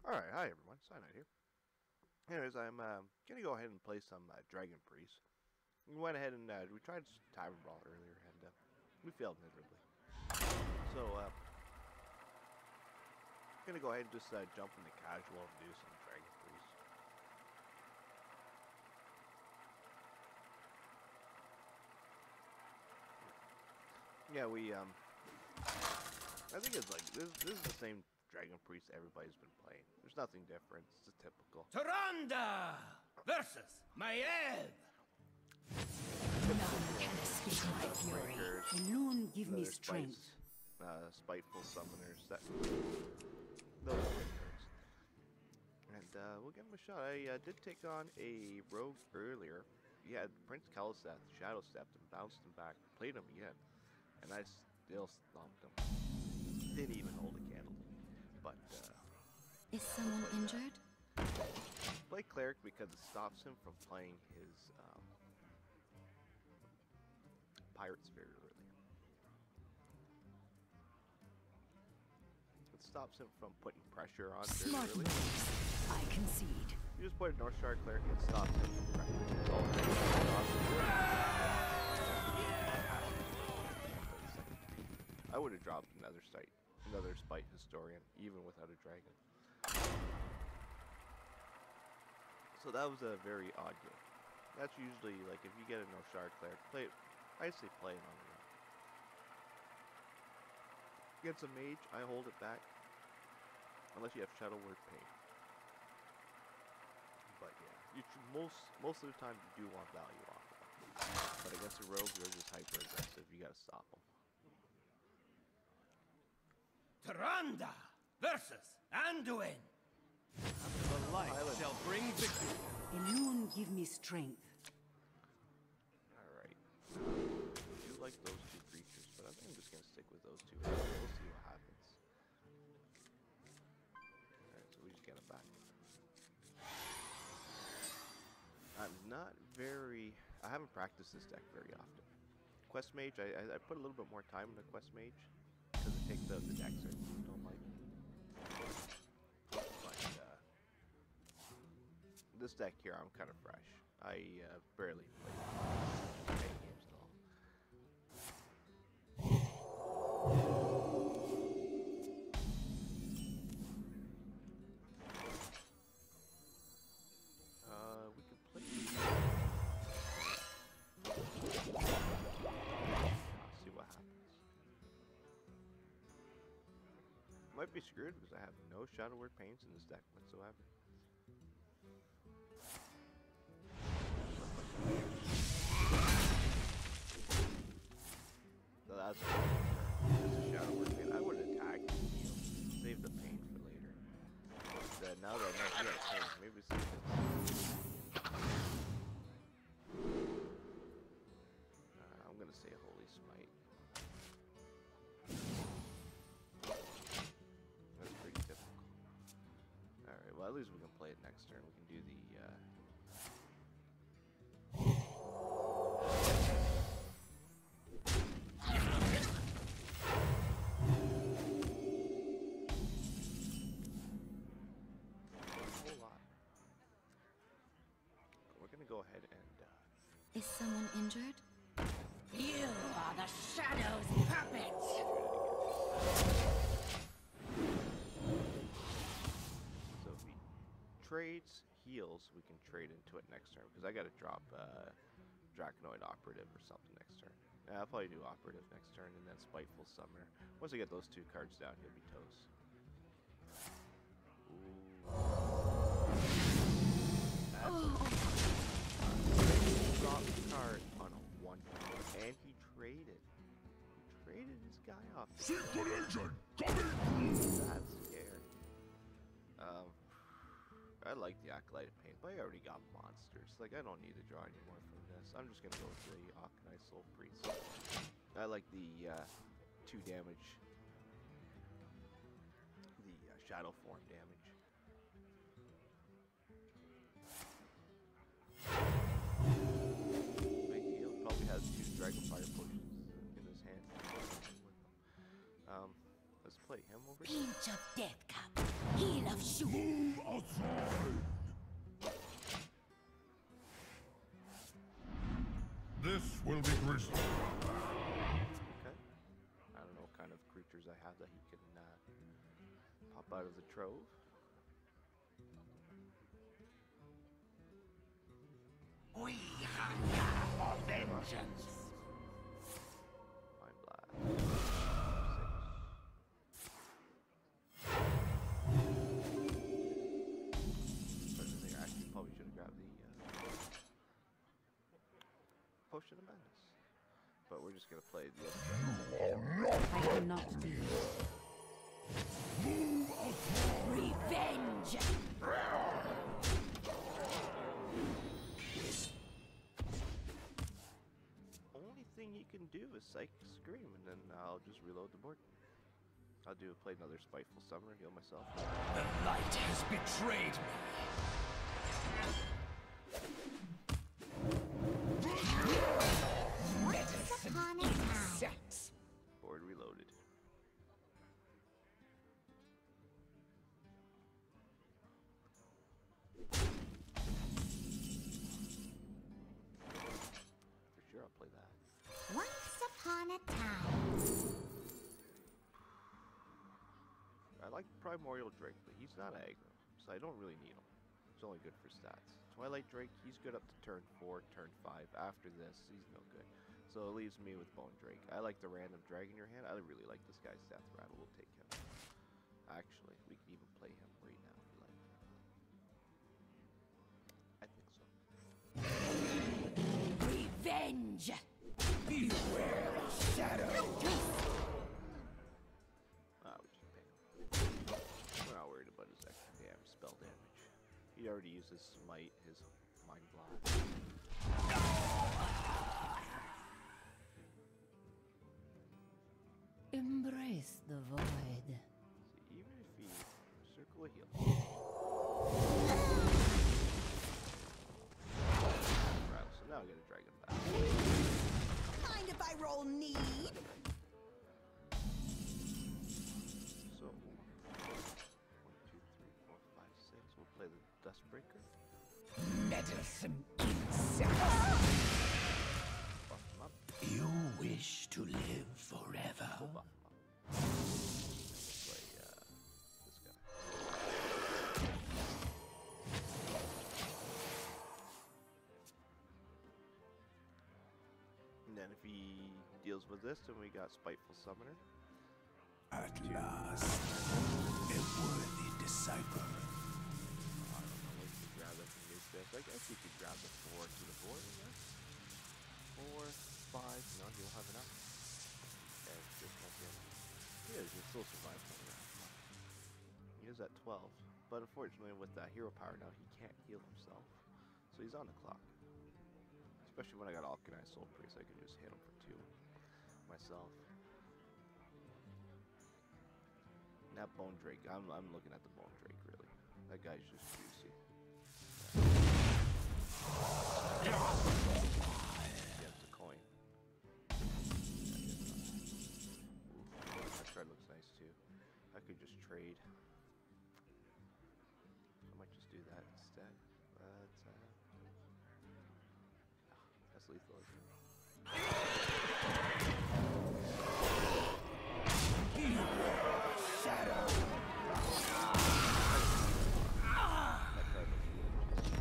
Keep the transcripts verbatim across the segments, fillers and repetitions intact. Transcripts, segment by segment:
Alright, hi everyone, Cyanide here. Anyways, I'm uh, gonna go ahead and play some uh, Dragon Priest. We went ahead and uh, we tried Tavern Brawl earlier, and uh, we failed miserably. So, uh, I'm gonna go ahead and just uh, jump into casual and do some Dragon Priest. Yeah, we, um, I think it's like, this, this is the same Dragon Priest everybody's been playing. There's nothing different, it's just typical. Tyrande versus Maiev. None can escape my fury. Alone give me strength. Uh, spiteful summoners. That those are great cards. And uh, we'll give him a shot. I uh, did take on a rogue earlier. He had Prince Kaliseth, Shadow Stepped him, bounced him back, played him again, and I still stomped him. Didn't even hold a candle. But uh, is someone injured? Play cleric because it stops him from playing his um, pirates very early. It stops him from putting pressure on very Smart early. moves. I concede. You just put a North Star cleric and it stops him from pressure. It's all I would have dropped another site, another spite historian, even without a dragon. So that was a very odd game. That's usually like if you get a North Star cleric, play it. I say play it on the run. Against a mage, I hold it back. Unless you have Shadow Word Pain. But yeah, you should, most most of the time you do want value off of them. But against a rogue, they're just hyper aggressive. You gotta stop them. Tyrande versus Anduin. The light Island. shall bring victory. Alone give me strength. Alright. I do like those two creatures, but I think I'm just gonna stick with those two. We'll see what happens. Alright, so we just get them back. I'm not very... I haven't practiced this deck very often. Quest Mage, I, I, I put a little bit more time into Quest Mage. Because it takes out the decks I don't like. But, uh... this deck here, I'm kind of fresh. I uh, barely play games at all. Uh, we can play. Let's see what happens. Might be screwed because I have no Shadow Word Pains in this deck whatsoever. So that's, that's a Shadow Word Pain. I would attack and heal. Save the pain for later. But, uh, now that I know he has pain, maybe see this. Uh, I'm gonna say Holy Smite. That's pretty difficult. Alright, well at least we can play it next turn. We can do the uh we're gonna go ahead and uh Is someone injured? You are the Shadow's puppets! So if he trades heals, we can trade into it next turn because I gotta drop uh Draconoid Operative or something next turn. Yeah, I'll probably do Operative next turn and then Spiteful Summoner. Once I get those two cards down, he'll be toast. Ooh. That's a drop card on a one, and he traded. He traded his guy off. Secret agent coming! That's scary. Um, I like the Acolyte of Pain, but I already got monsters. Like I don't need to draw any more from this. I'm just gonna go with the Akanai Soul Priest. I like the uh, two damage, the uh, Shadow Form damage. Probably has two Dragonfire potions in his hand. Um, let's play him over here. Pinch of death cup. Heel of shoot. Move aside. This will be grisly. Okay. I don't know what kind of creatures I have that he can uh, pop out of the trove. We hunger for vengeance. Mind blast. Six. But I think I actually probably should have grabbed the uh, potion of madness. But we're just gonna play the other side. I cannot do this. Move aside. Revenge. Only thing you can do is Psychic Scream, and then I'll just reload the board. I'll do play another Spiteful Summoner, heal myself. The light has betrayed me. Medicine upon a time. insects. Board reloaded. For sure, I'll play that. Once upon a time. I like Primordial Drake, but he's not aggro, so I don't really need him. He's only good for stats. Twilight Drake, he's good up to turn four, turn five. After this, he's no good. So it leaves me with Bone Drake. I like the random drag in your hand. I really like this guy's Death Rattle. We'll take him. Actually, we can even play him right now if you like. I think so. Revenge. Beware the shadow. Ah, we should pay him. We're not worried about his extra damage, spell damage. He already used his smite, his mind blast. Embrace the void. See, even if he circle a heal. Right, so now I get a dragon back. Mind if I roll need? So one, two, three, four, five, six. We'll play the Dustbreaker. Medicine insects. Buff him up. You wish to live forever. We'll buff him up. Let's play uh, this guy. And then if he deals with this, then we got Spiteful Summoner. At last, a worthy disciple. I don't know if you grab that from his deck. I guess you could grab the four to the board, I guess. Four, five, no, you'll have enough. Okay, just not the other. Yeah, you can still survive one round. He is at twelve, but unfortunately with that hero power now, he can't heal himself. So he's on the clock. Especially when I got Alkanized Soul Priest, I can just hit him for two myself. Now Bone Drake, I'm, I'm looking at the Bone Drake really. That guy's just juicy. Yeah, it's a coin. Ooh, that card looks nice too. I could just trade. I might just do that instead. But, uh, that's lethal, isn't it? Shadow. That card looks really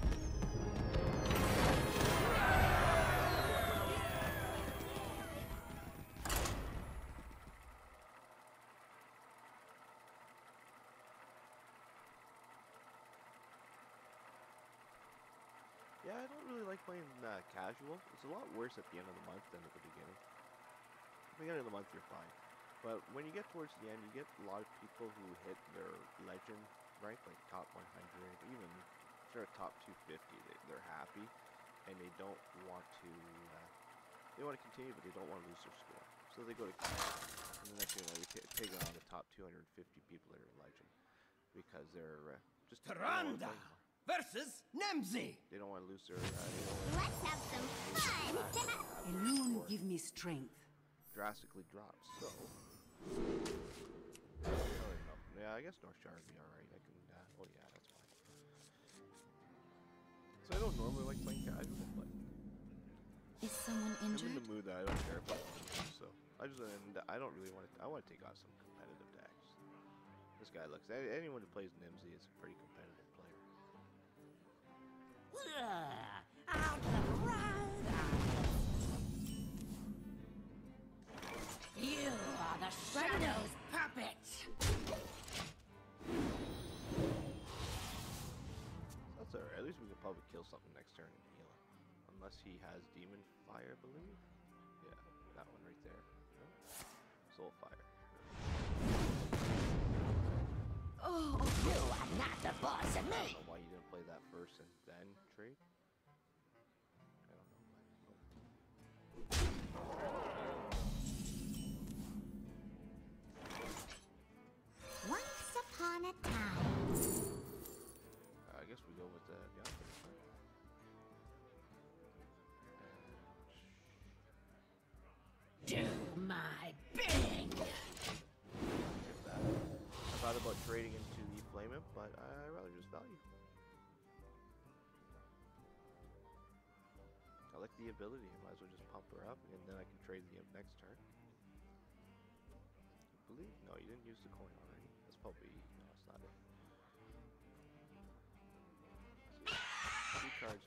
Yeah, I don't really like playing uh, casual. It's a lot worse at the end of the month than at the beginning. At the beginning of the month, you're fine. But when you get towards the end, you get a lot of people who hit their legend rank, like top one hundred, even if they're top two fifty, they, they're happy, and they don't want to, uh, they want to continue, but they don't want to lose their score. So they go to casual. And the next thing you know, they take on the top two hundred fifty people that are in legend, because they're uh, just they don't wanna Tyrande play anymore. versus Nemzi. They don't want to lose their. Uh, they don't wanna Let's have some fun. A loon give me strength. drastically drops. So, oh, no. Yeah, I guess North Shire would be alright. I can, uh, oh yeah, that's fine. So I don't normally like playing casual, but Is someone I'm in injured? the mood that I don't care if I lose, so I just, and I don't really want to, I want to take on some competitive decks. This guy looks, anyone who plays Nimsy is a pretty competitive player. Out the road! You are the Shadow's puppet! That's alright, at least we can probably kill something next turn and heal him. Unless he has Demon Fire, I believe? Yeah, that one right there. No? Soul Fire. Oh, you are not the boss of I me. don't know why you didn't play that first and then trade. I don't know why. Once upon a time. Uh, I guess we go with the Gauntlet. Do my bidding! Get that. I thought about trading into the Flame Imp, but I rather just value. I like the ability. I might as well just pump her up, and then I can trade the Imp next turn. I believe. No, you didn't use the coin already. That's probably. No, that's not it. Two cards.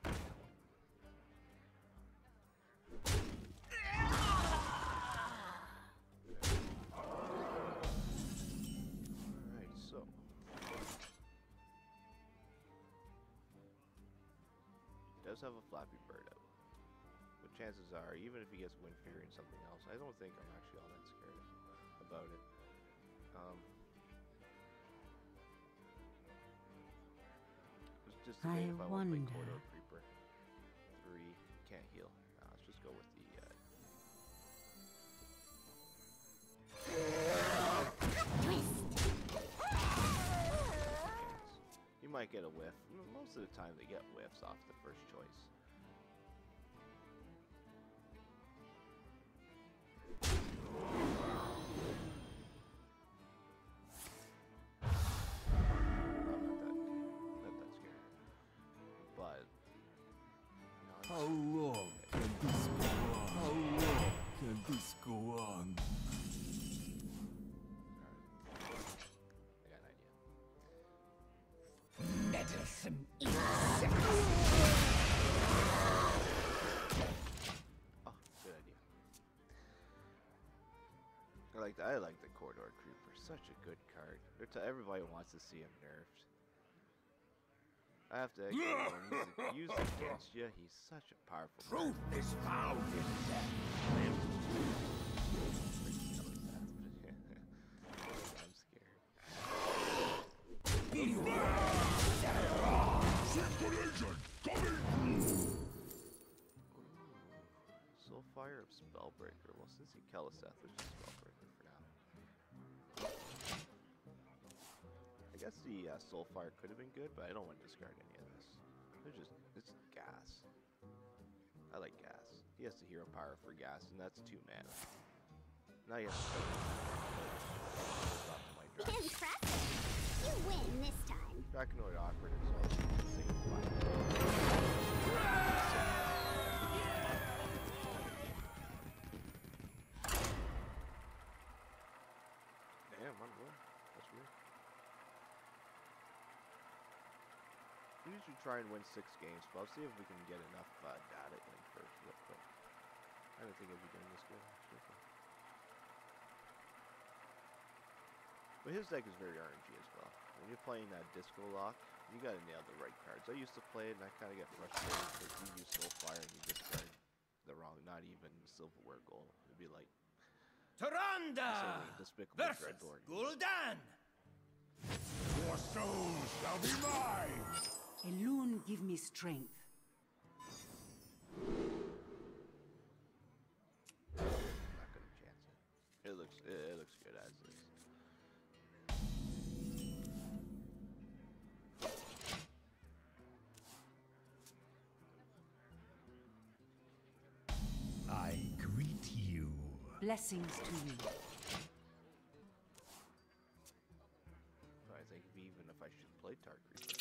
Alright, so. He does have a Flappy Bird out. But chances are, even if he gets Wind Fury and something else, I don't think I'm actually all that scared about it. Um, it's just I debate if I want to play wonder. Corridor Creeper. Three, can't heal. Uh, let's just go with the. Uh, You might get a whiff. M- Most of the time they get whiffs off the first choice. I'm not that, not that scared. But, no, it's- How long can this go on? How long can this go on? I got an idea. Meddlesome insects! Oh, good idea. I like the, I like the Corridor Creeper. Such a good card. They're t everybody wants to see him nerfed. I have to actually when he's used against you. He's such a powerful Truth is found in death. I'm scared. Circulation coming! Soulfire of Spellbreaker. Well, since he Keleseth, let's just Spellbreaker for now. I guess the uh, Soulfire could have been good, but I don't want to discard any of this. It's just, it's gas. I like gas. He has the hero power for gas, and that's two mana. Now you have to drop to my Drac Impressive. You win this time. Dracanoid Awkward is also single fire. Damn, one win. That's weird. We usually try and win six games, but I'll see if we can get enough uh, data in first real quick. I didn't think I'd be doing this good, actually. But his deck is very R N G as well. When you're playing that Disco Lock, you gotta nail the right cards. I used to play it and I kinda get frustrated because you use Soulfire and you discard the wrong, not even Silverware Gold. It'd be like Tyrande saying Despicable versus Dreadlord. Gul'dan. Your soul shall be mine. Elune, give me strength. I'm not gonna chance it. It looks, it, it looks good as is. I greet you. Blessings to you. even if I should play Tark Reaper.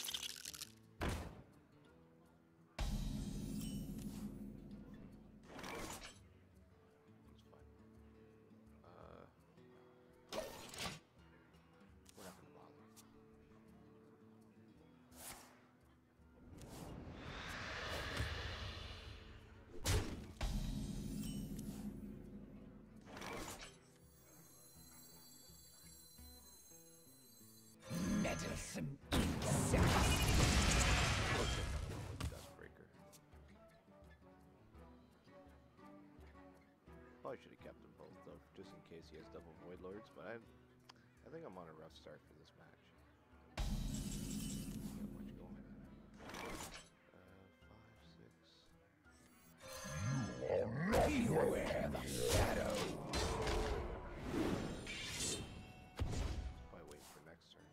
It's fine. Uh, we're not gonna bother. Meddlesome insect. Dustbreaker. Probably should have kept them both though, just in case he has double Void Lords. But I, I think I'm on a rough start for this match. Got much going. Uh, five, six. Beware the shadow. Probably wait for next turn.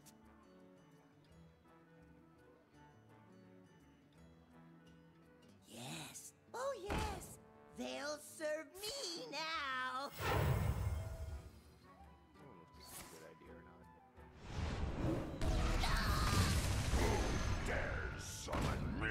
Yes. Oh, yes. They'll serve me now. I don't know if this is a good idea or not. Dare summon me!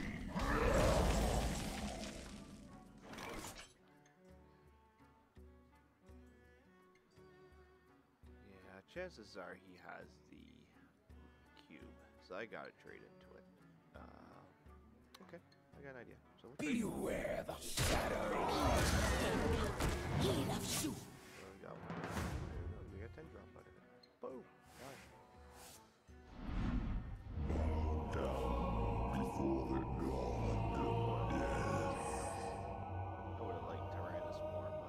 Yeah, chances are he has the cube, so I gotta trade into it. Uh, okay, I got an idea. So we'll trade. Beware the shadow. Enough shoot. Well, we got one. There we go. We got ten drop out of it. Boom. Nice. I would have liked Tyrannus more, but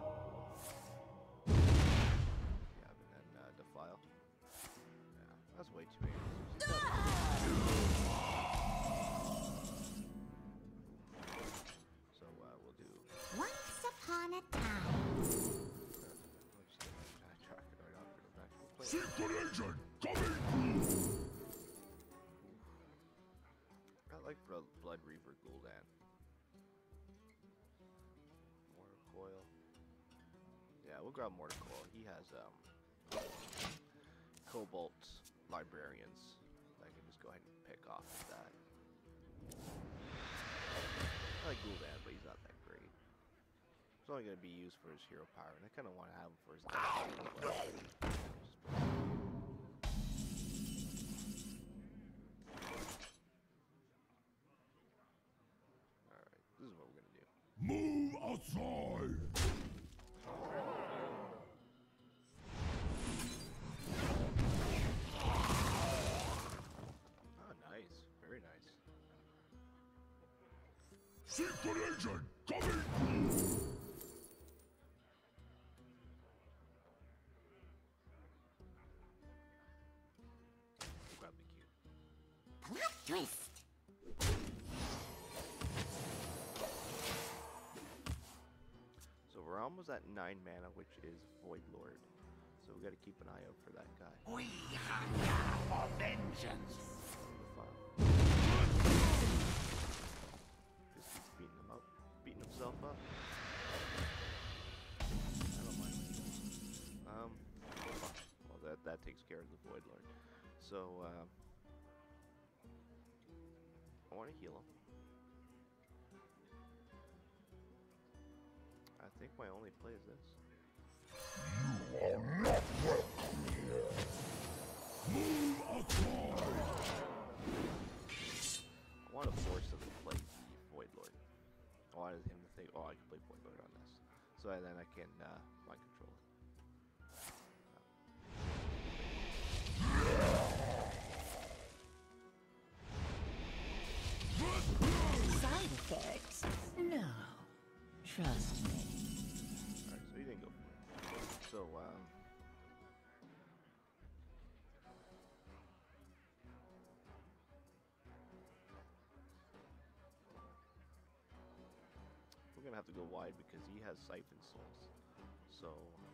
yeah, and then uh, Defile. Yeah, that's way too many. So uh, we'll do. Once upon a time. We'll just get that track it right off for the back. We'll play it. Secret agent coming! I like Blo- Blood Reaver Gul'dan. Mortar Coil. Yeah, we'll grab Mortar Coil. He has um Cobalt Librarians. I can just go ahead and pick off of that. I like Gul'dan, but he's not that great. He's only going to be used for his hero power, and I kind of want to have him for his death. Alright, this is what we're going to do. Move outside! Oh, nice. Very nice. Secret agent coming! We'll grab the cube. Plot twist. So we're almost at nine mana, which is Void Lord. So we got to keep an eye out for that guy. We hunger for vengeance. Fun. Just keeps beating him up, beating himself up. I don't mind. Um, fuck. Well, that that takes care of the Void Lord. So um, I want to heal him. I think my only play is this. You are not welcome here! Move outside! I want to force him to play the Void Lord. I wanted him to think, oh, I can play Void Lord on this. So then I can uh, mind control it. Side effects? No. Trust me. Alright, so he didn't go for it. So, um... we're gonna have to go wide because he has Siphon Souls. So...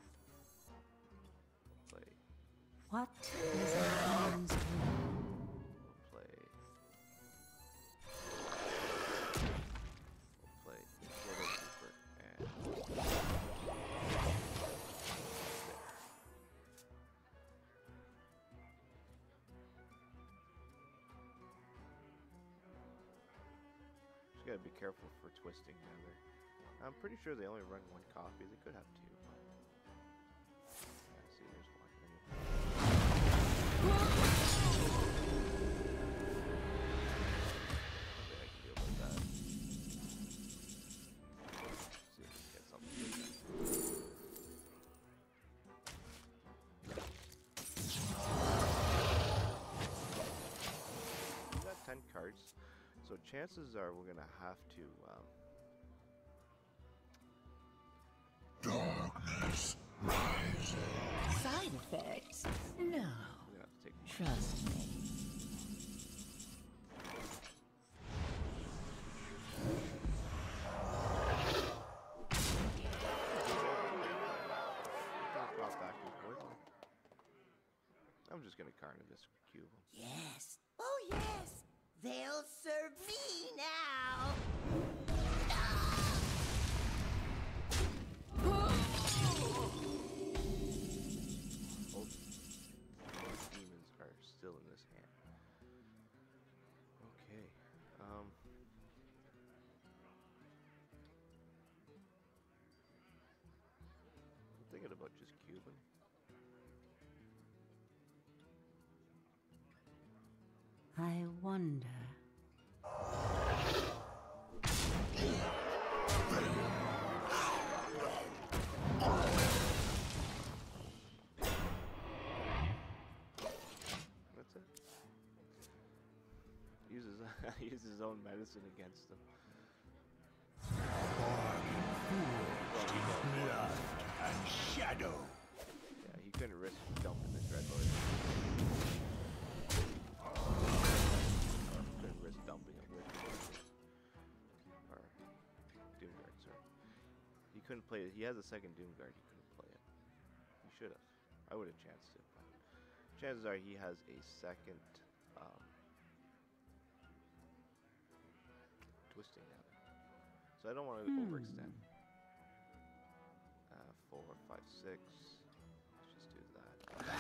we'll play... What is a man's dream? We'll play... We'll play Shadow Reaper and... there. gotta be careful for twisting Nether. I'm pretty sure they only run one copy. They could have two. But... Yeah, see, here's one. Nothing I can do about that. See if we can get something good then. We got ten cards, so chances are we're gonna have to. Um, Darkness rising. Side effects? No. we're gonna have to take. Trust me. Drop back and forth. I'm just gonna carve this cube. Yes. Oh, yes. They'll serve me now. Both demons are still in this hand. Okay. Um. I'm thinking about just cubing. I wonder. That's it. Uses uses his own medicine against them. Blood and shadow. Yeah, he couldn't risk dumping the Dreadlord. Couldn't risk dumping it with or Doomguard, sorry. He couldn't play it. He has a second Doomguard. He couldn't play it. He should have. I would have chanced it, but chances are he has a second um, twisting now. So I don't want to Hmm. overextend. Uh, four, five, six. Let's just do that.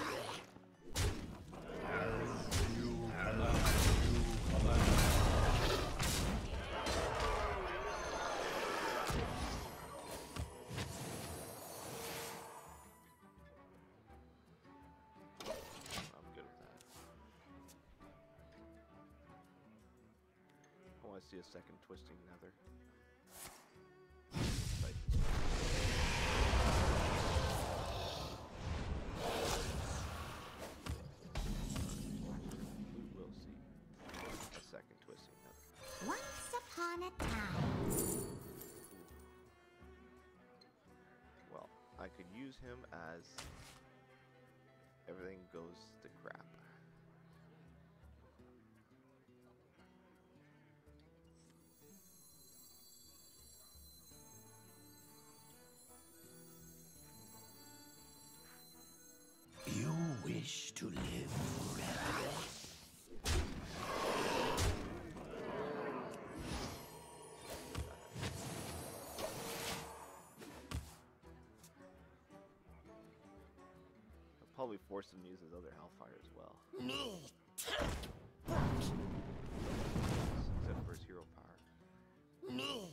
I'm good with that. I want to see a second twisting nether. Like, we will see a second twisting nether. Once upon a time. Well, I could use him as everything goes to crap. You wish to live forever. I'll probably force him to use his other Hellfire as well. Me. Except for his hero power. Me.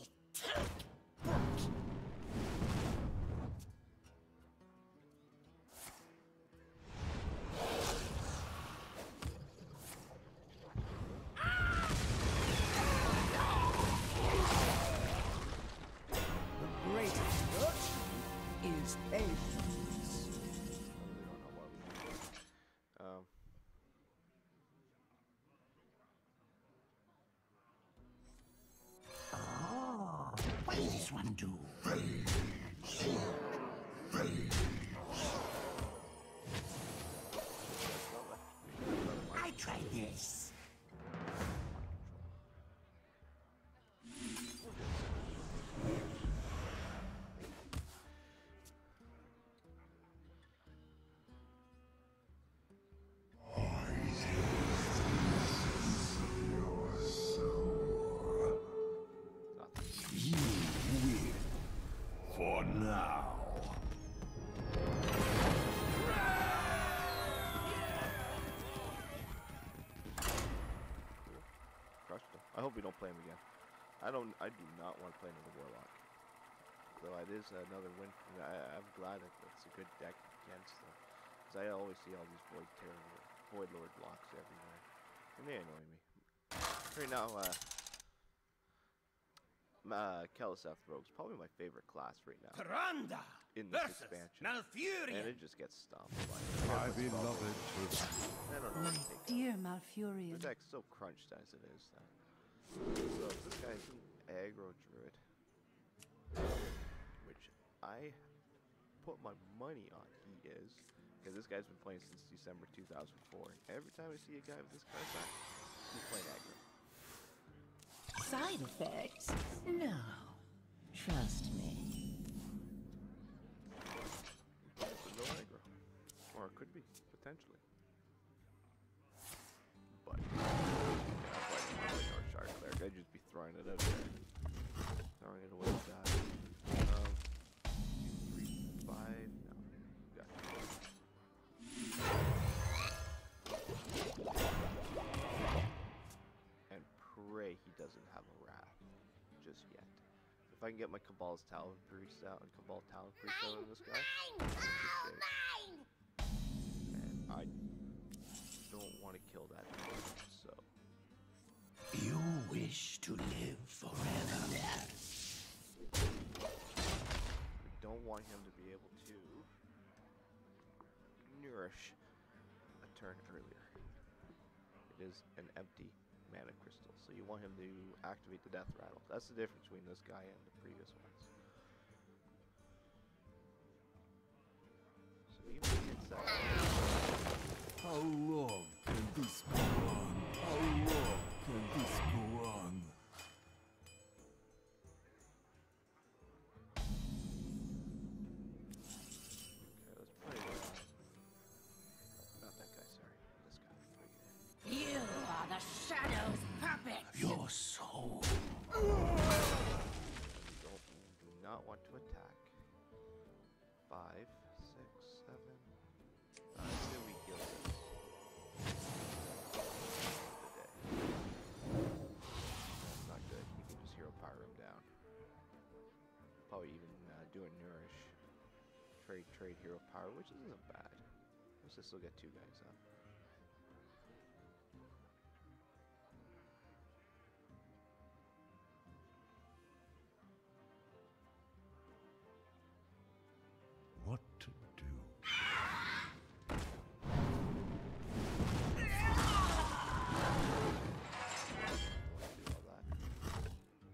The greatest virtue is patience. I really don't know what we need. Um, What does this one do? I try this. nothing. You win. For now. Crushed him. I hope we don't play him again. I don't. I do not want to play another Warlock. Though it is another win for me. I, I'm glad that it's a good deck against them. Because I always see all these Void Terror, Void Lord blocks everywhere. And they annoy me. Right now, uh... Uh, Kaliseth Rogue's probably my favorite class right now. Tyrande in this versus expansion. Malfurion. And it just gets stomped by it. My beloved children. I don't know My what to take dear out. Malfurion. The deck's so crunched as it is that. So if this guy's an aggro druid, which I put my money on he is, because this guy's been playing since December two thousand four. Every time I see a guy with this card set, he's playing aggro. Side effects? No. Trust me. It's a no aggro. Or it could be, potentially. But yeah, that's why I don't play North Shard Cleric. I'd just be throwing it out there. Throwing it away with that. Um two, three, five, no. Got and pray he doesn't have a wrath just yet. If I can get my Cabal's Talon Priest out and Cabal Talon Priest out on this guy, Mine! Mine! and I don't want to kill that man, so You wish to live forever. we don't want him to be able to nourish a turn earlier. It is an empty mana crystal, so you want him to activate the death rattle. That's the difference between this guy and the previous ones. So even if he gets that, How long can this go on? How long can this go on? okay, let's play uh, not that guy, sorry, this guy. You are the Shadow's puppet! Your soul. We don't, do not want to attack. Five, six, seven. Uh, I say we kill this. The day. That's not good. You can just hero power him down. Probably even uh, do a nourish. Trade, trade hero power, which isn't bad. Let's just still get two guys up. What to do? Do all that.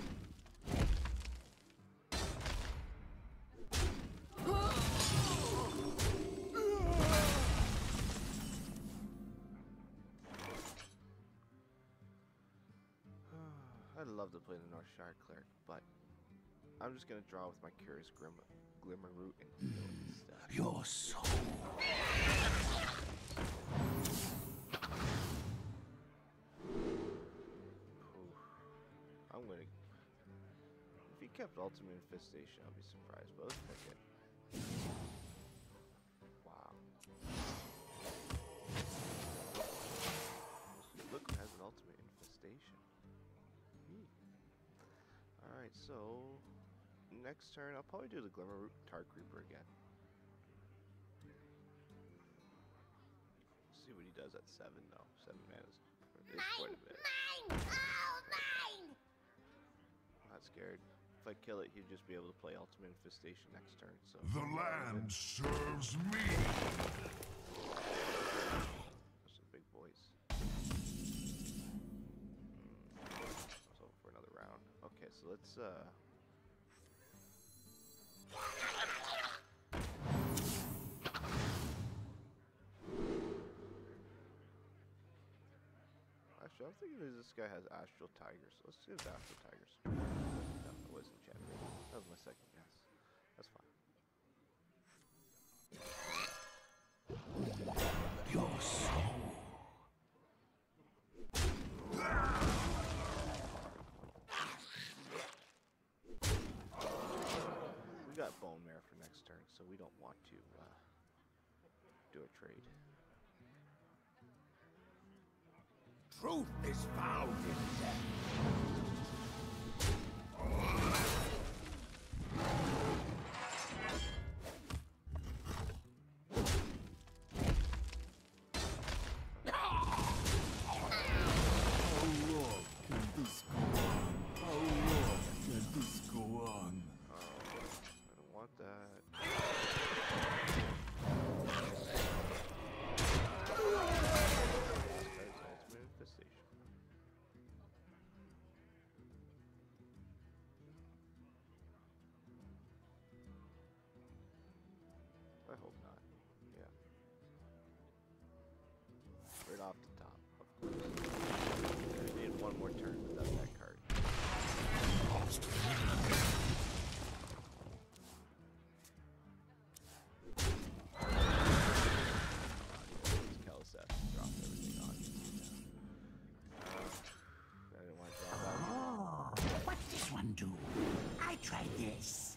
I'd love to play the North Shard Cleric, but I'm just gonna draw with my Curious Grim Glimmer Root and heal instead. Your soul. Oof. I'm gonna. If he kept Ultimate Infestation, I'll be surprised, but let's pick it. Wow. Look who has an Ultimate Infestation. Me. Alright, so next turn I'll probably do the Glimmer Root Tar Creeper again. See what he does at seven though. Seven mana is, is quite a bit. Mine! All mine! I'm not scared. If I kill it, he'd just be able to play Ultimate Infestation next turn. So The land serves me. those are big boys. Mm, let's hope for another round. Okay, so let's uh. Actually, I'm thinking that this guy has Astral Tigers. So let's see if Astral Tigers. No, it was enchanted. That was my second guess. That's fine. Your soul. We got Bone Mare for next turn, so we don't want to uh, do a trade. Truth is found in death. close. I need one more turn without that card. Lost. Kaliseth drop everything on you. Uh, I didn't want to draw that either. Oh, what's this one do? I tried this.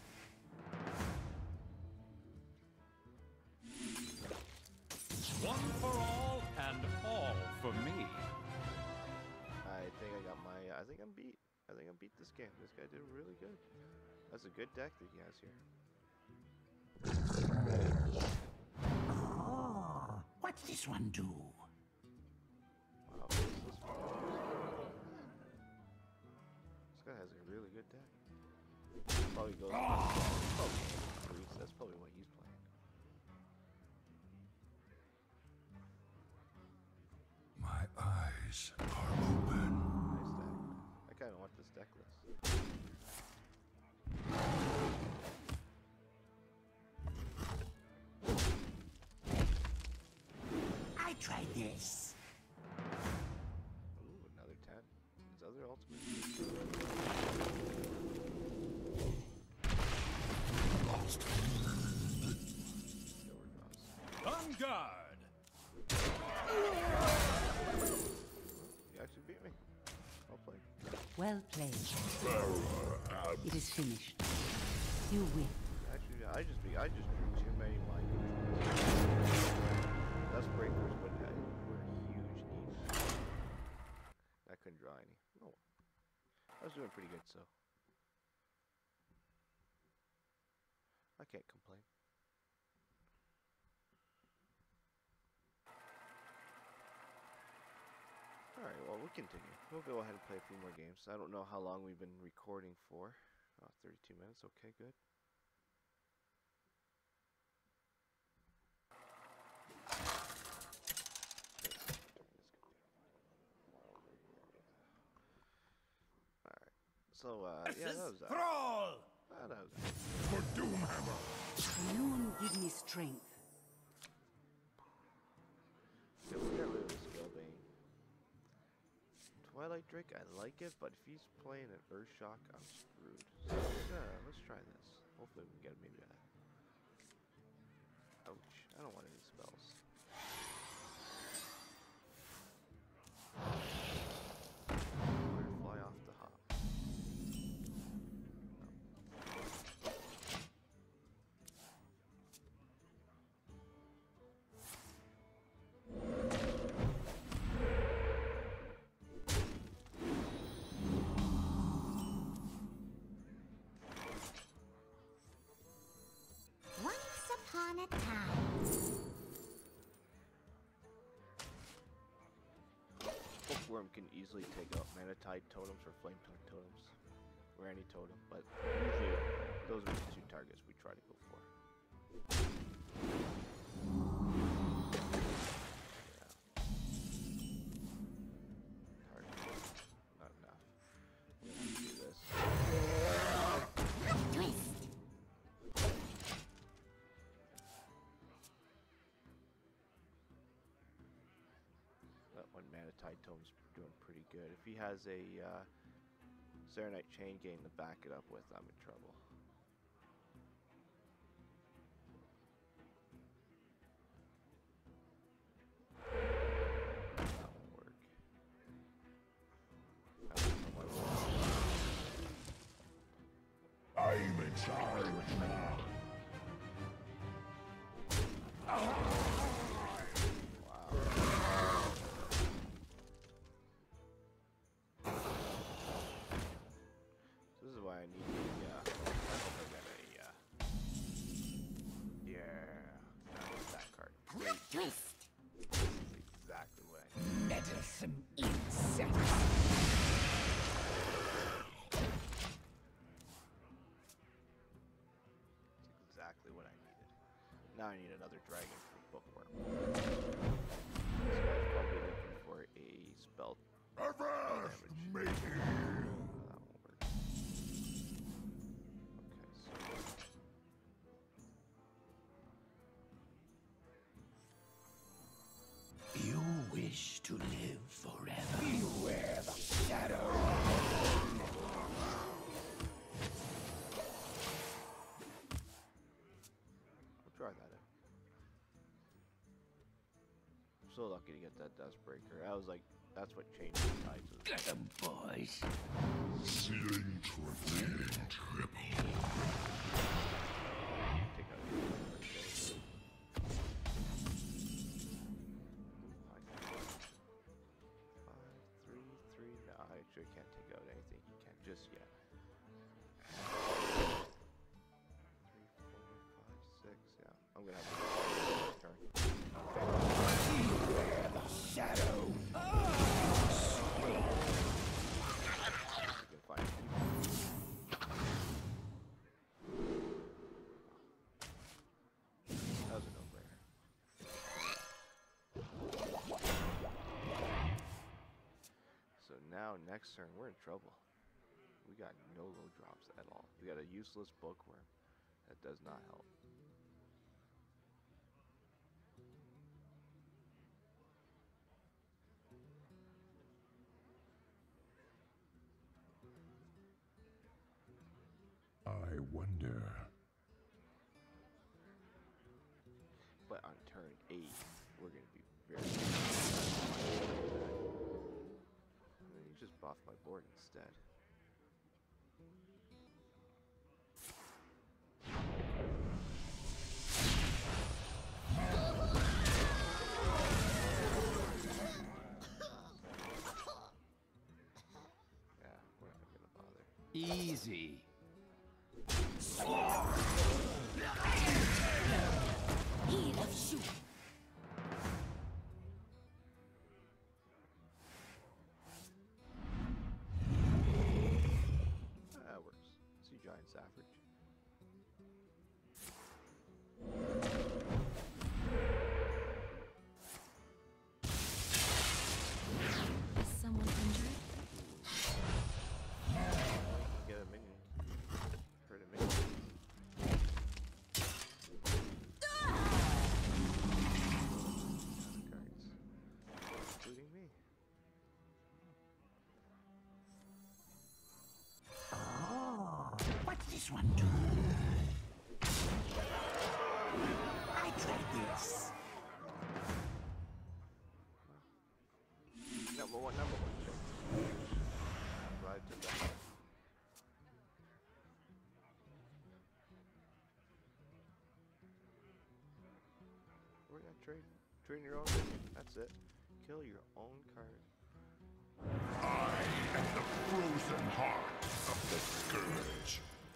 One for all and all for me. I think I got my. I think I'm beat. I think I'm beat this game. This guy did really good. That's a good deck that he has here. Oh, what's this one do? Wow, what's this one? This guy has a really good deck. Probably goes. Probably Grease. That's probably what he's playing. My eyes are open. Nice deck. I kind of want this deck list. I tried this. Ooh, another ten. His other ultimate. Lost. Silver draws. On guard. You actually beat me. Well played. Well played. It is finished. You win. Actually, I just be I just drew too many mind controls. Dust breakers would have were huge needs. I couldn't draw any. Oh, I was doing pretty good, so I can't complain. Alright, well, we'll continue. We'll go ahead and play a few more games. I don't know how long we've been recording for. Oh, thirty-two minutes. Okay, good. Alright. So, uh, yeah, that was that. Thrall! Ah, that was For Doomhammer. Noon give me strength. Yeah, we'll get rid of the Spellbane. Twilight Drake, I like it, but if he's playing an Earthshock, I'm screwed. So let's, uh, let's try this. Hopefully we can get maybe that. Ouch, I don't want any spells. Fly off the hop. Once upon a time. Bookworm can easily take out Manatide totems or Flame Tongue totems, or any totem, but usually those are the two targets we try to go for. Yeah. Target. Not enough. I'm gonna have to do this. Twist. That one Manatide totem's doing pretty good. If he has a uh, Serenite Chain Gang to back it up with, I'm in trouble. That won't work. That won't work. I'm in charge now. This is why I need the, uh, I hope I got a, uh, yeah, not that card. Great. Twist. This is exactly what I need. Meddlesome insect. It's exactly what I needed. Now I need another dragon for Bookworm. This guy's probably looking for a spell. Avast me. That won't work. Okay, so You wish to live forever. so lucky to get that Dustbreaker. I was like, that's what changed the tide to the Get 'em, boys. Sealing triple. Sealing triple. take out the Dustbreaker. Five, three, three. No, I actually can't take out anything. You can't just yet. Three, four, five, six. Yeah, I'm gonna have to go turn. The shadow. We can find people. That was a no-brainer. So now next turn we're in trouble. We got no low drops at all. We got a useless bookworm that does not help. I wonder. But on turn eight, we're gonna be very. You just buff my board instead. Yeah, we're not gonna bother. Easy. He loves you. That works. See giant Safford. Is someone injured? Get a minion. Hurt a minion. Cards. Including me. What's this one do? I tried this. Number one, number one. Check. Right to that. We're gonna trade, trade your own minion. That's it. Kill your own card. I am the frozen heart of the scourge.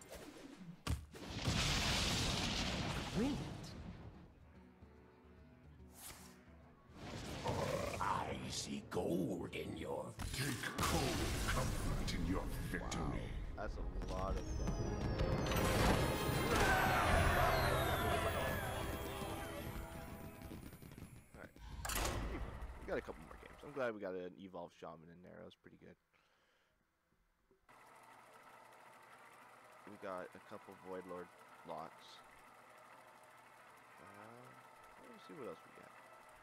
Brilliant. I see gold in your. Take cold comfort in your victory. That's a lot of fun. Alright. We got a couple more games. I'm glad we got an Evolved Shaman in there. That was pretty good. We got a couple Void Lord locks. Uh, let's see what else we got.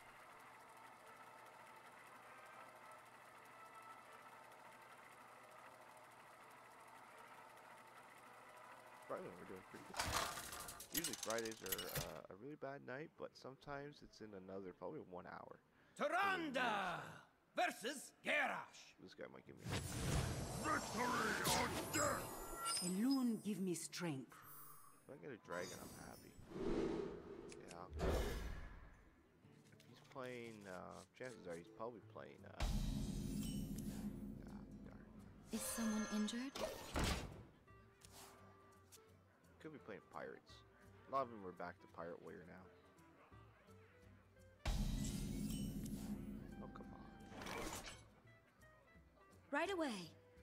Friday we're doing pretty good. Usually Fridays are uh, a really bad night, but sometimes it's in another, probably one hour. Tyrande versus Garrosh. This guy might give me. Victory or death! Elune give me strength. If I get a dragon, I'm happy. Yeah. I'll go. If he's playing, uh, chances are he's probably playing. Uh, ah, darn. Is someone injured? Could be playing pirates. A lot of them are back to Pirate Warrior now. Oh come on. Right away.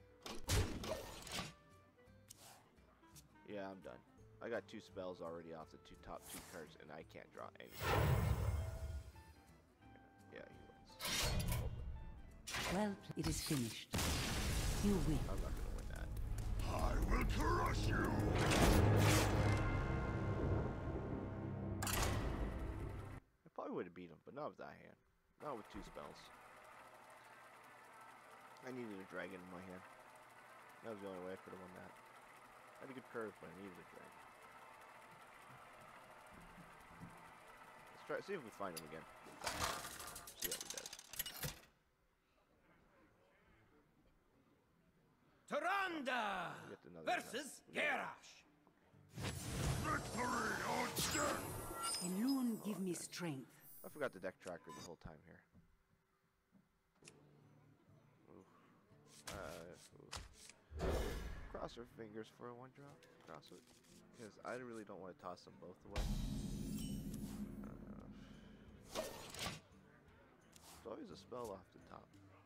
Yeah, I'm done. I got two spells already off the two top two cards, and I can't draw any. Yeah, he wins. Well, it is finished. You win. I'm not gonna win that. I will crush you! I probably would have beat him, but not with that hand. Not with two spells. I needed a dragon in my hand. That was the only way I could have won that. I had a good curve, but I needed a dragon. Let's try see if we find him again. see how he does. Tyrande Get another versus Garrosh. Victory or death! Elune, give me strength. I forgot the deck tracker the whole time here. Oof. Uh, oof. Cross our fingers for a one drop. Cross it. Because I really don't want to toss them both away. Uh, there's always a spell off the top.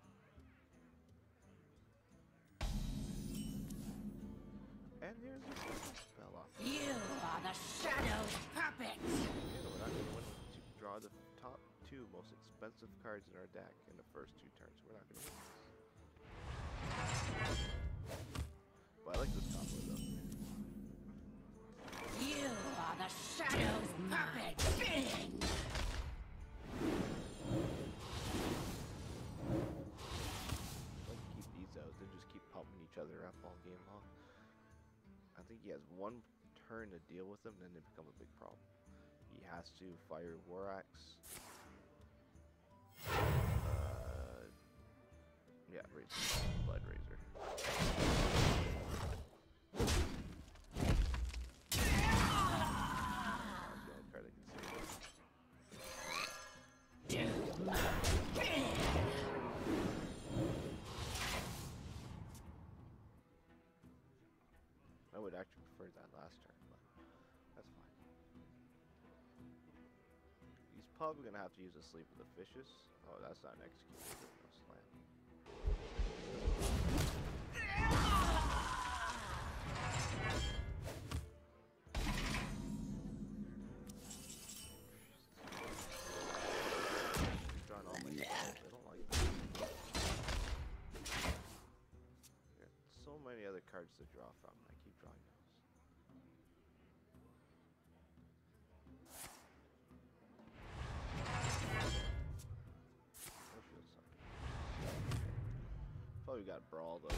And here's a second spell off. You are the Shadow's puppet. You know what, I'm going to draw the top two most expensive cards in our deck in the first two turns. We're not going to win this. But I like this combo though. You are the Shadow's puppet. Bing! Like to keep these out, they just keep pumping each other up all game long. I think he has one turn to deal with them, then they become a big problem. He has to fire War Axe. Uh, yeah, Razor, Blood Razor. That's the only card I can save. I would actually prefer that last turn, but that's fine. He's probably gonna have to use a Sleep of the Fishes. Oh, that's not an execute. No slam. He's drawing all my cards. I don't like that. There are so many other cards to draw from. I keep drawing those. Oh, shield sucker. Probably got Brawl though.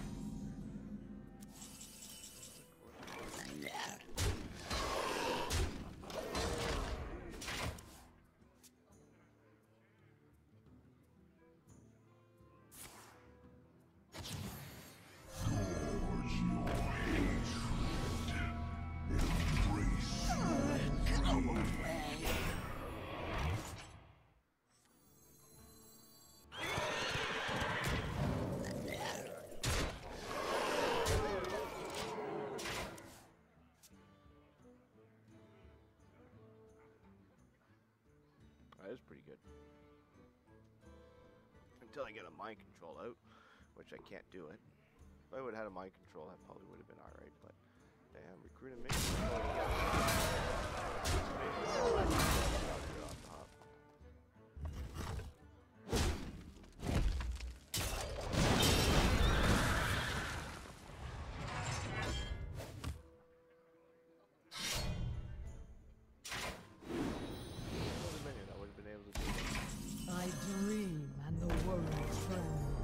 That is pretty good. Until I get a mind control out, which I can't do it. If I would have had a mind control, that probably would have been alright, but damn, recruiting me. I dream and the world trembles.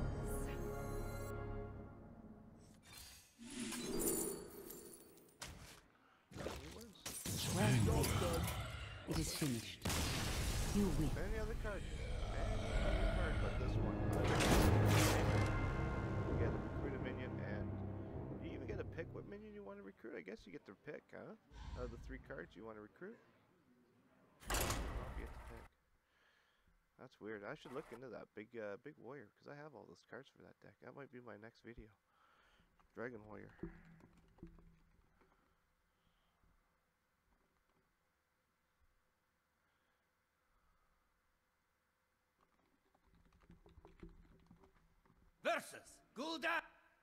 Well done. It is finished. You win. Any other card? Any other card but this one. You get a recruit a minion, and you even get to pick what minion you want to recruit. I guess you get to pick, huh? Out of the three cards you want to recruit. You get to pick. That's weird. I should look into that big, uh, big warrior because I have all those cards for that deck. That might be my next video. Dragon Warrior. Versus Gul'dan.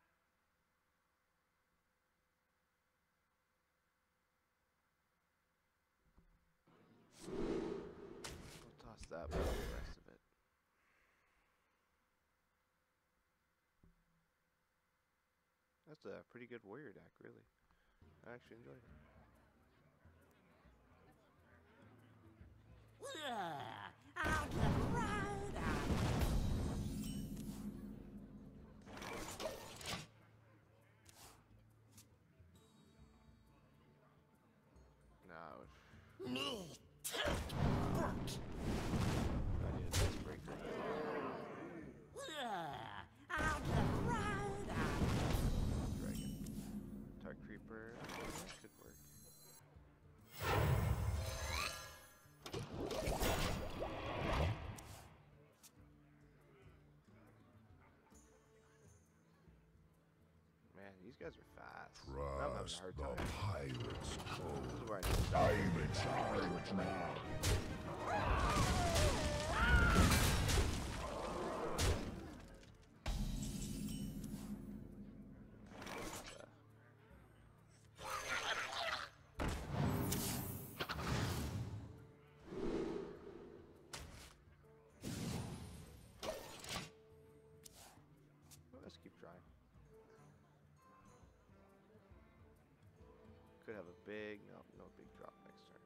I'll toss that for the rest of it. That's a pretty good warrior deck, really. I actually enjoyed it. Out the crowd. No, Me. I need a death break. These guys are fast. I'm having a Trust hard the time. pirate's This is code. where I need to stop. I'm in charge now. Let's keep trying. Could have a big, no, no big drop next turn.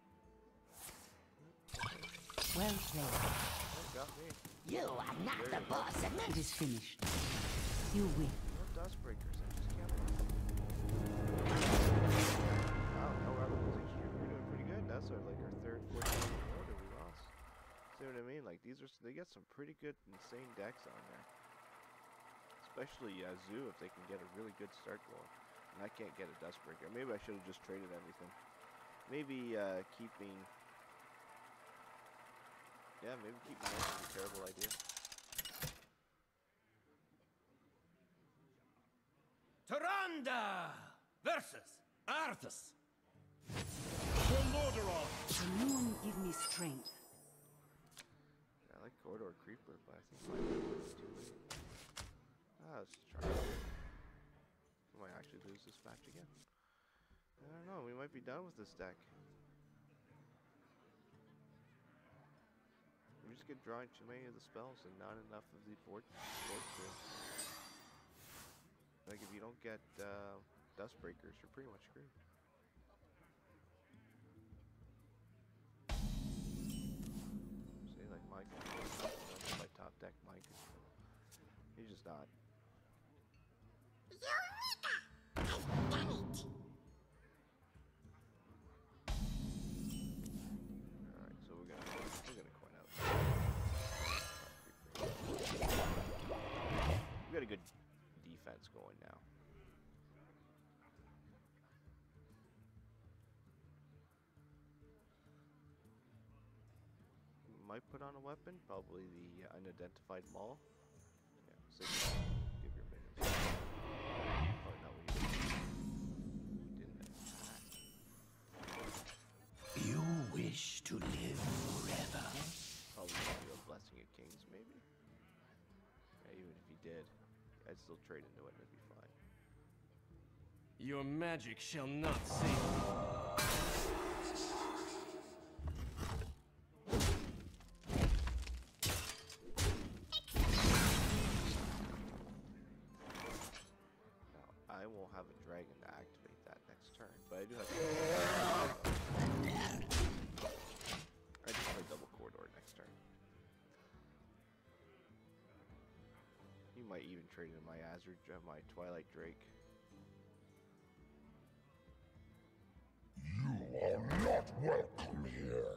Well played. That got me. You are not the boss of It me. is finished. You win. No dust breakers. I just can't. Wow, no Robert was extreme. We're doing pretty good. That's our like our third, fourth game in a row that we lost. See what I mean? Like these are they get some pretty good, insane decks on there. Especially uh, Zoo if they can get a really good start going. And I can't get a dust breaker. Maybe I should have just traded everything. Maybe uh, keeping. Yeah, maybe keeping that is a terrible idea. Tyrande versus Arthas. The moon give me strength. I like Corridor Creeper, but I think my movement is too late. Ah, let's try it. We might actually lose this match again. I don't know, we might be done with this deck. We just get drawing too many of the spells and not enough of the board board crew. Like if you don't get uh, dust breakers, you're pretty much screwed. See, like Michael, that's my top deck, Mike. He's just not. Eureka! I've done it. All right, so we're gonna we're gonna coin out. We got a good defense going now. Might put on a weapon, probably the uh, unidentified maul. Yeah, so give your minions. Probably not what you did. You didn't attack. You wish to live forever. Probably do a Blessing of Kings, maybe. Yeah, even if he did, I'd still trade into it and it'd be fine. Your magic shall not save me. Now, I won't have a dragon to activate that next turn, but I do have to. I just play double corridor next turn. You might even trade in my Azure, uh, my Twilight Drake. You are not welcome here.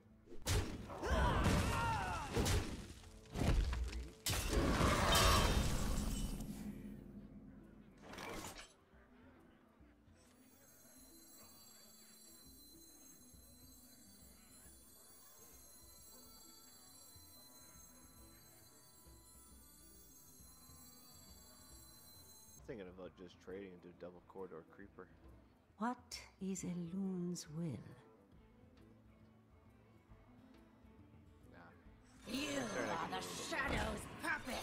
Thinking about just trading into double corridor creeper. What is a loon's will? Nah. You are the Shadow's puppet.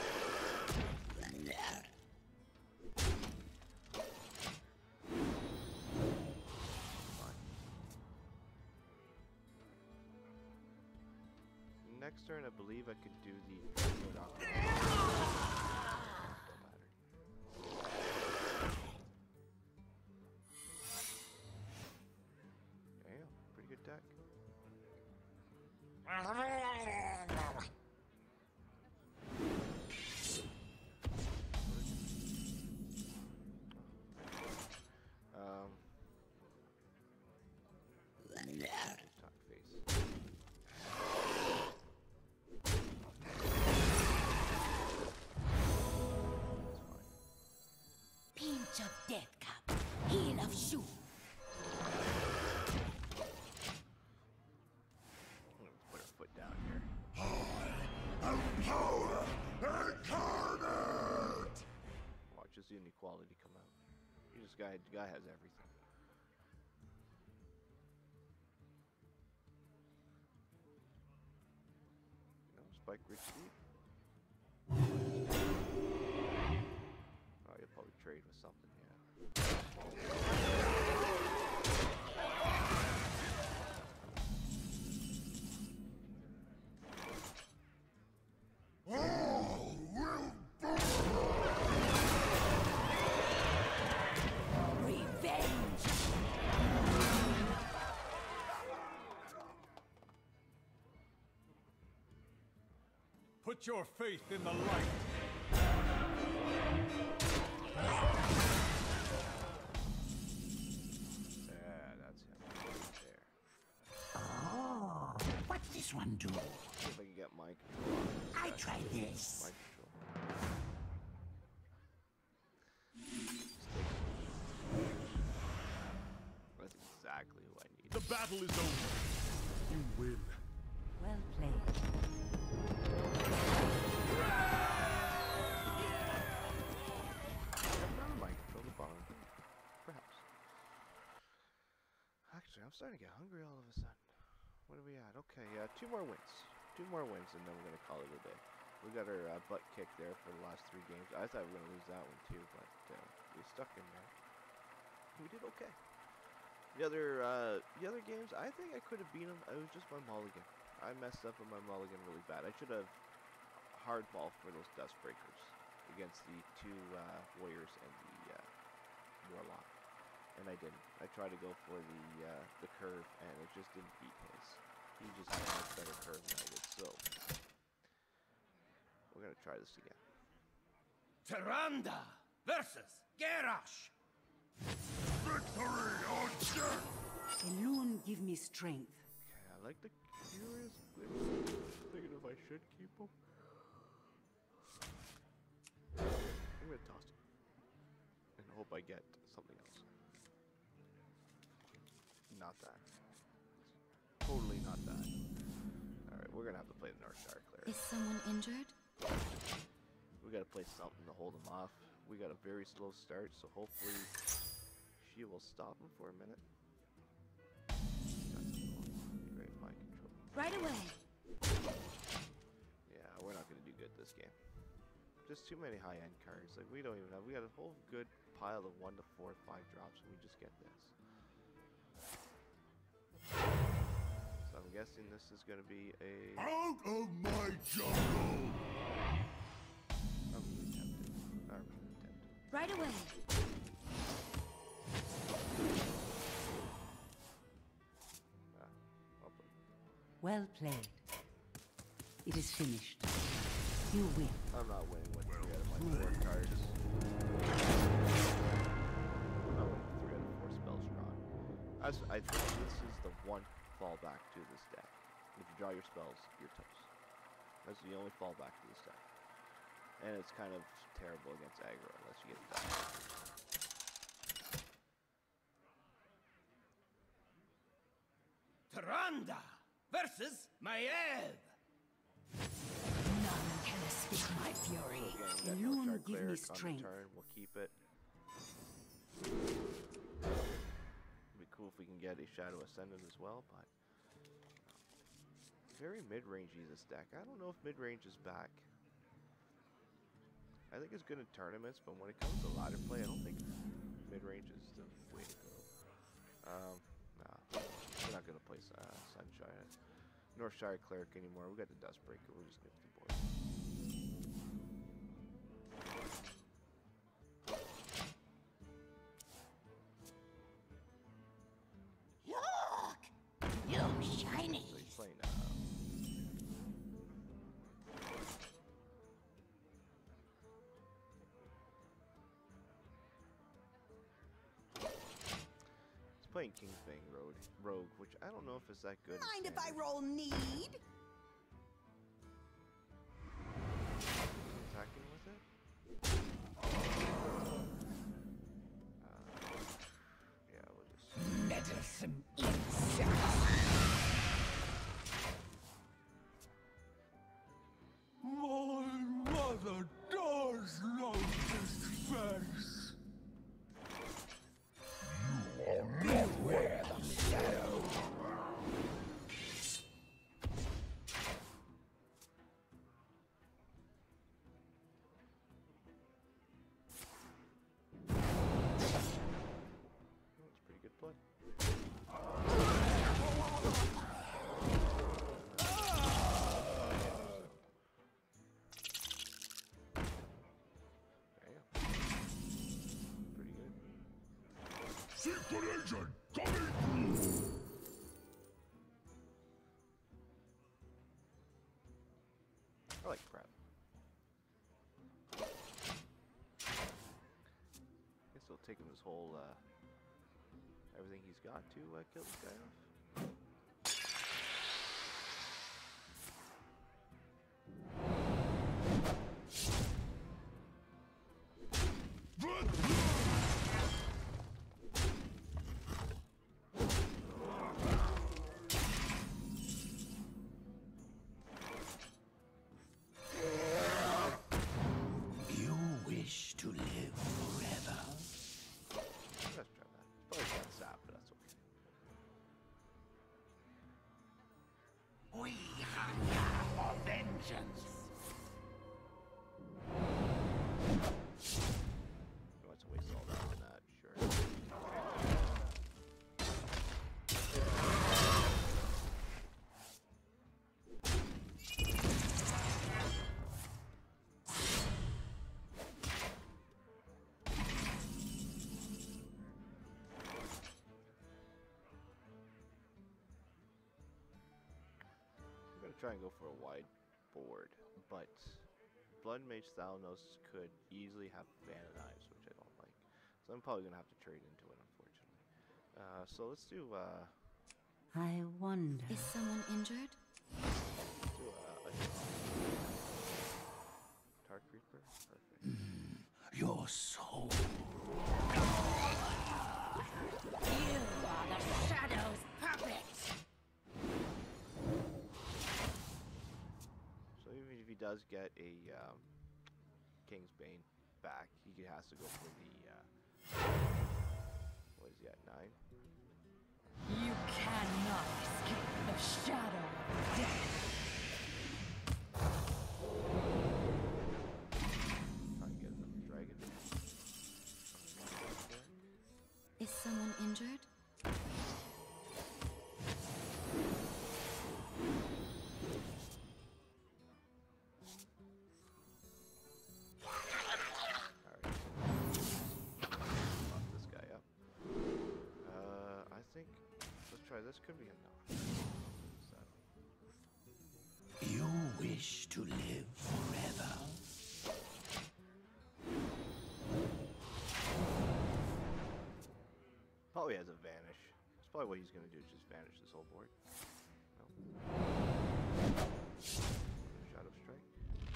Next turn, I believe I could do the Draco Doctor. Damn, pretty good deck. Um. Talk face. That's fine. Pinch of death cup. Heel of shoe. Let's put our foot down here. And power incarnate! Watch this inequality come You just guy guy has everything. You know, Spike Rich Steve. Oh, you'll probably trade with something, yeah. Put your faith in the light. Yeah, that's him. Right there. Oh, what's this one do? See if I can get my control. I try this. My control. That's exactly who I need. The battle is over. You win. Well played. Never mind, control the bomb. Perhaps. Actually, I'm starting to get hungry all of a sudden. What are we at? Okay, yeah, two more wins. Two more wins, and then we're gonna call it a day. We got our uh, butt kicked there for the last three games. I thought we were gonna lose that one too, but uh, we stuck in there. We did okay. The other, uh, the other games, I think I could have beaten them. It was just my mulligan. I messed up on my mulligan really bad. I should have hardball for those dust breakers against the two uh, warriors and the uh, warlock, and I didn't. I tried to go for the uh, the curve, and it just didn't beat his. He just had a much better curve than I did. So we're gonna try this again. Tyrande versus Garrosh. Victory or death! Elune give me strength. Okay, I like the curious glimpse. Thinking if I should keep him. I'm gonna toss him and hope I get something else. Not that. Totally not that. Alright, we're gonna have to play the North Star Cleric. Is someone injured? We gotta play something to hold him off. We got a very slow start, so hopefully she will stop him for a minute. Great mind control. Right away. Yeah, we're not gonna do good this game. Just too many high-end cards. Like, we don't even have. We got a whole good pile of one to four, five drops, and we just get this. So I'm guessing this is gonna be a. Out of my jungle! I'm really tempted. I'm really tempted. Right away. Ah, I'll play. Well played. It is finished. You win. I'm not winning with three out of my four cards. I'm not winning with three out of four spells drawn. As I think this is the one fallback to this deck. If you draw your spells, you're toast. That's the only fallback to this deck. And it's kind of terrible against aggro unless you get it done. Tyrande versus Maiev. None can escape my fury. Again, we got Elune, North Star give me Cleric on the strength. turn. We'll keep it. It'd be cool if we can get a Shadow Ascendant as well, but very mid-rangey this deck. I don't know if mid-range is back. I think it's good in tournaments, but when it comes to ladder play, I don't think mid-range is the way to go. Um, nah, we're not gonna play uh, Sunshine, Northshire Cleric anymore. We got the Dustbreaker. We're just gonna board. Look! New shiny! So he's playing. Uh, he's playing Kingsbane Road Rogue, which I don't know if it's that good. in Mind if I standard. roll need? Attacking with it? Uh, yeah, we'll just. Meddlesome insects. My mother does love this face. Secret agent coming through! I like prep. Guess it'll take him his whole, uh, everything he's got to uh, kill this guy off. You wish to live forever. Let's try that. It's probably got sap, but that's okay. We hunger for vengeance. You want to waste all that on that, sure. I'm gonna try and go for a wide board, but Blood Mage Thalanos could easily have Banner Knives, which I don't like. So I'm probably gonna have to trade into it, unfortunately. Uh, so let's do uh, I wonder. Is someone injured? let's do uh, a Dark Reaper. Perfect. Your soul. You are the Shadow's puppet! So even if he does get a um, King's Bane back, he has to go for the uh, what is he at, nine? You cannot escape the shadow of death. Try and get another dragon. Is someone injured? Lock this guy up. Uh, I think let's try this. Could be enough. So, You wish to live forever. probably has a vanish. That's probably what he's gonna do. Is just vanish this whole board. No. Shadow Strike.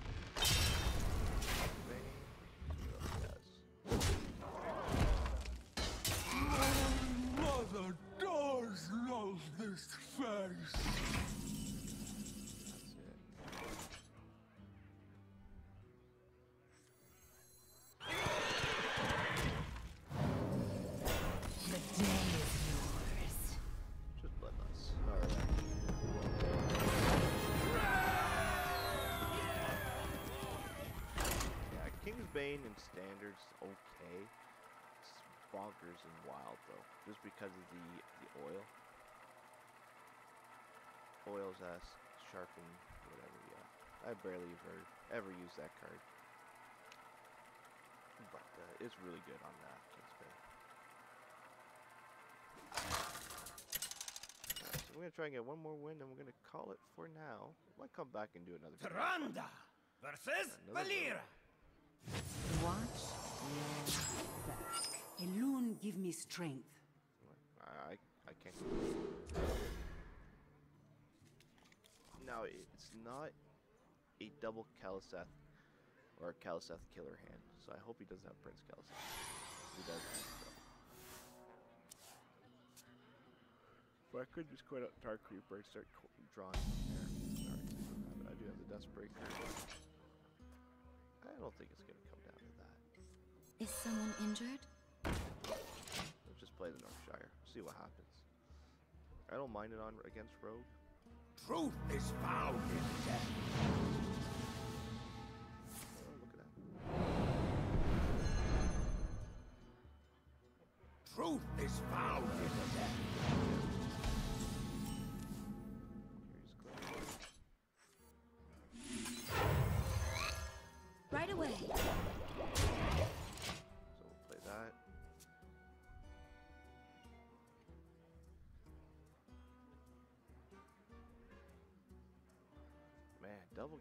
Bane. See what else he does. Mother does love this face. That's it. The day is yours. Just bloodlust. Alright. Yeah, King's Bane in standards okay. It's bonkers and wild though. Just because of the the oil. Oil's ass sharpen whatever, yeah. I barely ever ever use that card. But uh, it's really good on that King's Bane. Alright, so we're gonna try and get one more win and we're gonna call it for now. Might come back and do another video. Tyrande versus Another Valeera. Watch your back. Elune give me strength. I, I can't. Now, it's not a double Kaliseth or a Kaliseth killer hand, so I hope he doesn't have Prince Kaliseth. He does have though. But I could just quit out Dark Reaper and start drawing from there. Alright, I do have the Dustbreaker. I don't think it's going to come down to that. Is someone injured? Let's just play the Northshire, see what happens. I don't mind it on against Rogue. Truth is found in death. Oh, look at that. Truth is found in death. Here's Glenn. Right away. So we'll play that.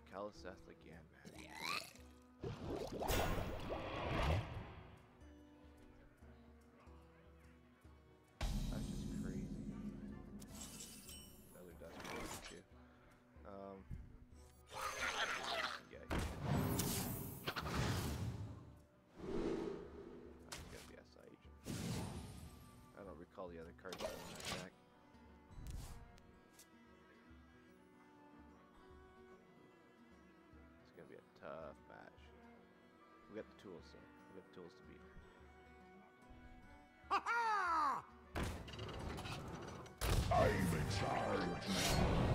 Kaliseth again, man. That's just crazy. Another dust crazy too. Um, yeah. That's gonna be S I agent. I don't recall the other cards in that deck. It's gonna be a tough match. We got the tools, though. We got the tools to beat her. I'm in charge now.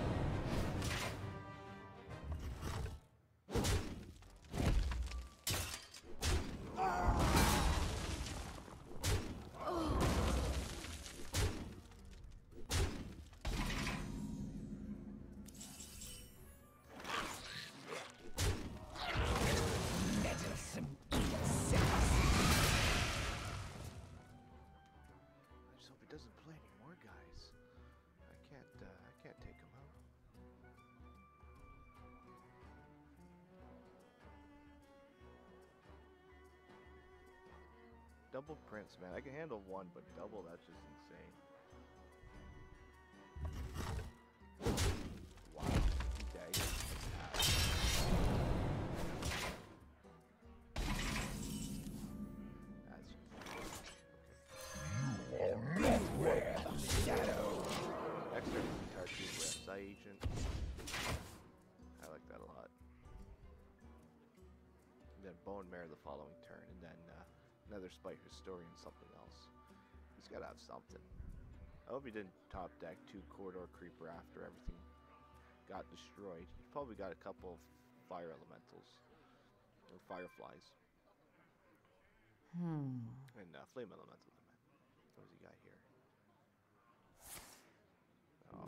I just hope he doesn't play any more guys. I can't, uh, I can't take him out. Double Prince, man. I can handle one, but double, that's just insane. Wow. He daggers. That's You will not wear the shadow. Next turn, Tartu with S I agent. I like that a lot. And then Bone Mare the following turn, and then uh, another Spite Historian, something else. He's got to have something. I hope he didn't top deck two Corridor Creeper after everything got destroyed. He probably got a couple of Fire Elementals. Or Fireflies. Hmm. And uh, Flame Elementals, I meant. What does he got here? Oh.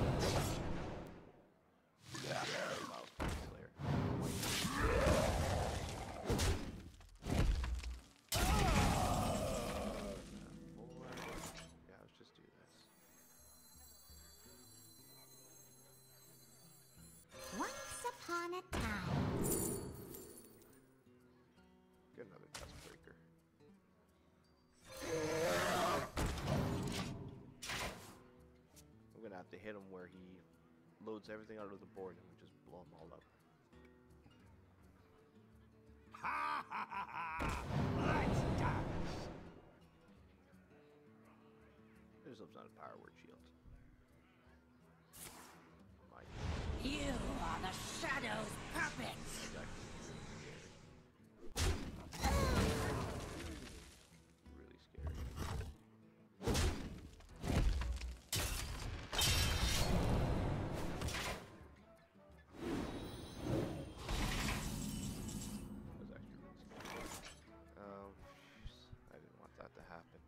Yeah. Wow, Slayer. Yeah, let's just do this. Once upon a time. Get another Dust Breaker. I'm gonna have to hit him where he loads everything out of the board and we just blow them all up. Ha ha ha ha! Let's dance! There's upside a Power Word Shield. My You are the Shadow's puppet. deck is really scary. That was actually really scary. Um, jeez, I didn't want that to happen.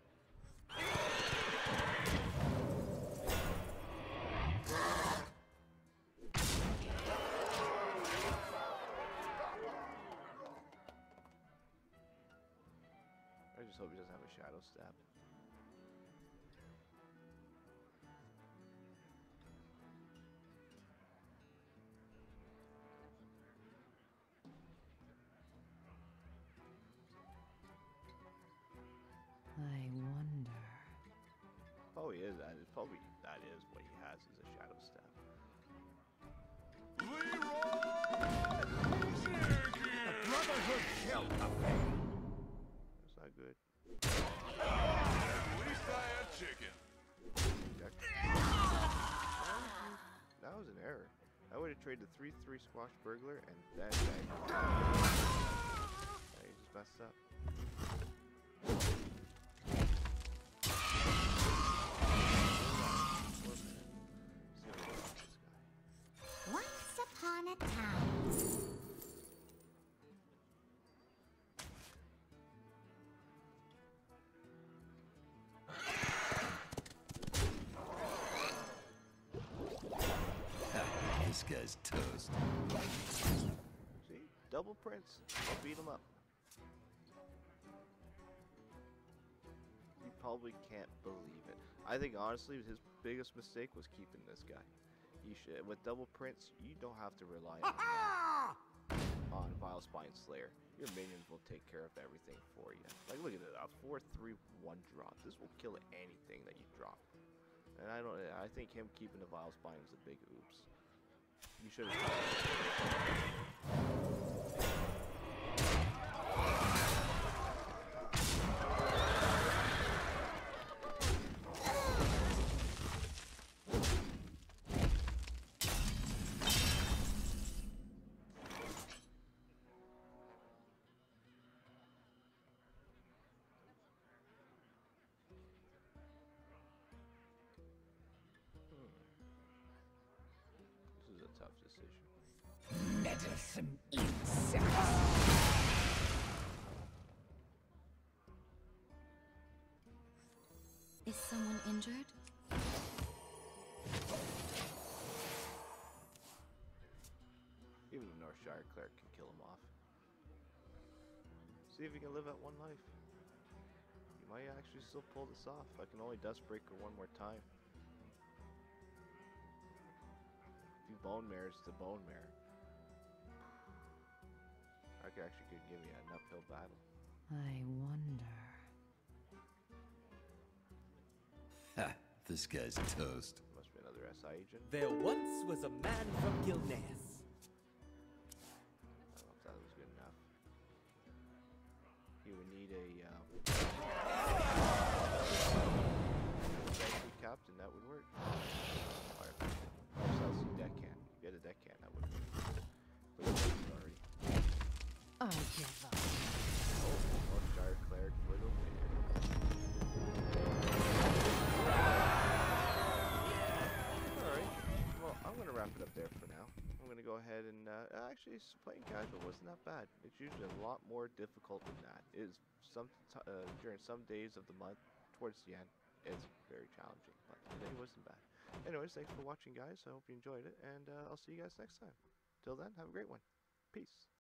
I just hope he doesn't have a Shadow Stab. I wonder. Probably is that. Is probably that is what he has is a Shadow Stab. Brotherhood shall prevail. That's not good. At least I had chicken. Deck. That was an error. I would have traded the three three Squash Burglar and that guy. Yeah, he just messed up. See what we got with this guy. Once upon a time. This guy's toast. See? Double Prince. I'll beat him up. You probably can't believe it. I think honestly his biggest mistake was keeping this guy. You should, with double prints, you don't have to rely on uh, on Vile Spine Slayer. Your minions will take care of everything for you. Like, look at it, a four three one drop. This will kill anything that you drop. And I don't. I think him keeping the Vile Spine was a big oops. You should have. This is a tough decision. Meddlesome insects. Is someone injured? Even the Northshire Cleric can kill him off. See if you can live at one life. You might actually still pull this off. I can only Dustbreaker one more time. If you Bone Mares to Bone Mare, I could actually could give you an uphill battle. I wonder. Ha! This guy's toast. Must be another S I agent. There once was a man from Gilneas. I don't know if that was good enough. You would need a um, Legacy Captain, that would work. Fire Captain. Or Celsi Deckhand. If you had a Deckhand, that would work. But it worked already. I give up. Northshire Cleric for the win. Alright, well, I'm going to wrap it up there for now. I'm going to go ahead and, uh, actually, s- playing casual wasn't that bad. It's usually a lot more difficult than that. It is some t uh, during some days of the month, towards the end, it's very challenging, but today wasn't bad. Anyways, thanks for watching, guys. I hope you enjoyed it, and uh, I'll see you guys next time. Till then, have a great one. Peace.